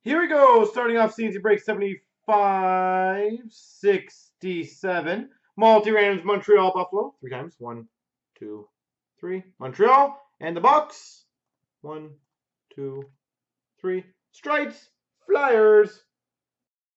Here we go. Starting off C&C break 75, 67. Multi-Randoms Montreal Buffalo. 3 times. 1, 2, 3. Montreal. And the box. 1, 2, 3. Stripes. Flyers.